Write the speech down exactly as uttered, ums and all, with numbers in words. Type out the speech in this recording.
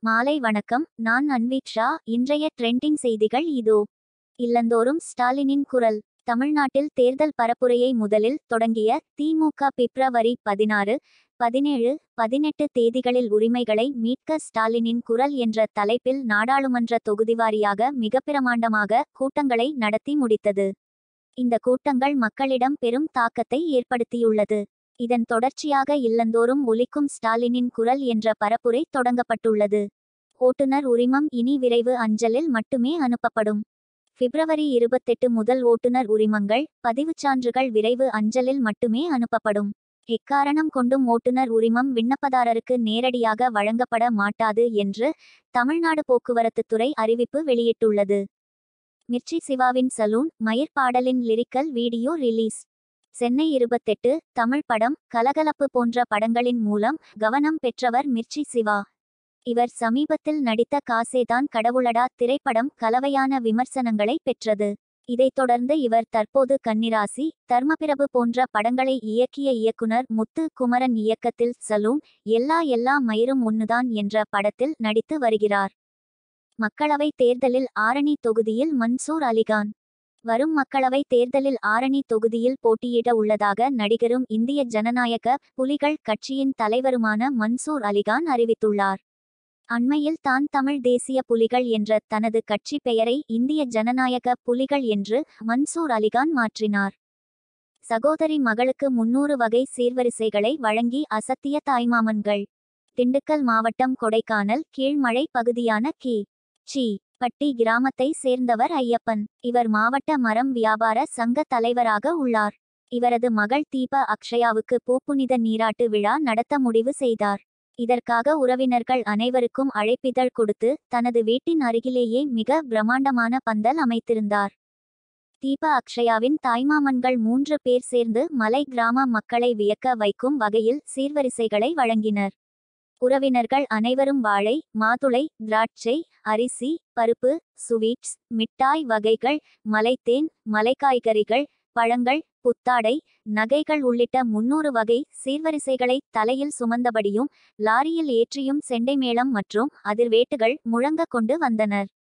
மாலை வணக்கம். நான் அன்வீக்ஷா. இன்றைய ட்ரெண்டிங் செய்திகள் இதோ. இல்லந்தோறும் ஸ்டாலினின் குரல். தமிழ்நாட்டில் தேர்தல் பரப்புரையை முதலில் தொடங்கிய திமுக பிப்ரவரி பதினாறு, பதினேழு, பதினெட்டு தேதிகளில் உரிமைகளை மீட்க ஸ்டாலினின் குரல் என்ற தலைப்பில் நாடாளுமன்ற தொகுதிவாரியாக மிக பிரமாண்டமாக கூட்டங்களை நடத்தி முடித்தது. இந்த கூட்டங்கள் மக்களிடம் பெரும் தாக்கத்தை ஏற்படுத்தியுள்ளது. இதன் தொடர்ச்சியாக இல்லந்தோறும் ஒலிக்கும் ஸ்டாலினின் குரல் என்ற பரப்புரை தொடங்கப்பட்டுள்ளது. ஓட்டுநர் உரிமம் இனி விரைவு அஞ்சலில் மட்டுமே அனுப்பப்படும். பிப்ரவரி இருபத்தெட்டு முதல் ஓட்டுநர் உரிமங்கள், பதிவுச் சான்றுகள் விரைவு அஞ்சலில் மட்டுமே அனுப்பப்படும். எக்காரணம் கொண்டும் ஓட்டுநர் உரிமம் விண்ணப்பதாரருக்கு நேரடியாக வழங்கப்பட மாட்டாது என்று தமிழ்நாடு போக்குவரத்துத்துறை அறிவிப்பு வெளியிட்டுள்ளது. மிர்ச்சி சிவாவின் சலூன் மயிர் பாடலின் லிரிக்கல் வீடியோ ரிலீஸ். சென்னை இருபத்தெட்டு தமிழ் படம், கலகலப்பு போன்ற படங்களின் மூலம் கவனம் பெற்றவர் மிர்ச்சி சிவா. இவர் சமீபத்தில் நடித்த காசேதான் கடவுளடா திரைப்படம் கலவையான விமர்சனங்களை பெற்றது. இதைத் தொடர்ந்து இவர் தற்போது கன்னிராசி, தர்மபிரபு போன்ற படங்களை இயக்கிய இயக்குனர் முத்து குமரன் இயக்கத்தில் சலூன், எல்லா எல்லா மயிரும் ஒன்னுதான் என்ற படத்தில் நடித்து வருகிறார். மக்களவை தேர்தலில் ஆரணி தொகுதியில் மன்சூர் அலிகான். வரும் மக்களவை தேர்தலில் ஆரணி தொகுதியில் போட்டியிட உள்ளதாக நடிகரும் இந்திய ஜனநாயக புலிகள் கட்சியின் தலைவருமான மன்சூர் அலிகான் அறிவித்துள்ளார். அண்மையில் தான் தமிழ் தேசிய புலிகள் என்ற தனது கட்சி பெயரை இந்திய ஜனநாயக புலிகள் என்று மன்சூர் அலிகான் மாற்றினார். சகோதரி மகளுக்கு முன்னூறு வகை சீர்வரிசைகளை வழங்கி அசத்திய தாய்மாமன்கள். திண்டுக்கல் மாவட்டம் கொடைக்கானல் கீழ்மழை பகுதியான கி. சி. பட்டி கிராமத்தை சேர்ந்தவர் ஐயப்பன். இவர் மாவட்ட மரம் வியாபார சங்க தலைவராக உள்ளார். இவரது மகள் தீப அக்ஷயாவுக்கு பூப்புனித நீராட்டு விழா நடத்த முடிவு செய்தார். இதற்காக உறவினர்கள் அனைவருக்கும் அழைப்பிதழ் கொடுத்து தனது வீட்டின் அருகிலேயே மிக பிரம்மாண்டமான பந்தல் அமைத்திருந்தார். தீப அக்ஷயாவின் தாய்மாமன்கள் மூன்று பேர் சேர்ந்து மலை கிராம மக்களை வியக்க வைக்கும் வகையில் சீர்வரிசைகளை வழங்கினர். உறவினர்கள் அனைவரும் வாழை, மாதுளை, திராட்சை, அரிசி, பருப்பு, சுவீட்ஸ், மிட்டாய் வகைகள், மலைத்தேன், மலைக்காய்கறிகள், பழங்கள், புத்தாடை, நகைகள் உள்ளிட்ட முன்னூறு வகை சீர்வரிசைகளை தலையில் சுமந்தபடியும் லாரியில் ஏற்றியும் செண்டை மேளம் மற்றும் அதிர்வேட்டுகள் முழங்க கொண்டு வந்தனர்.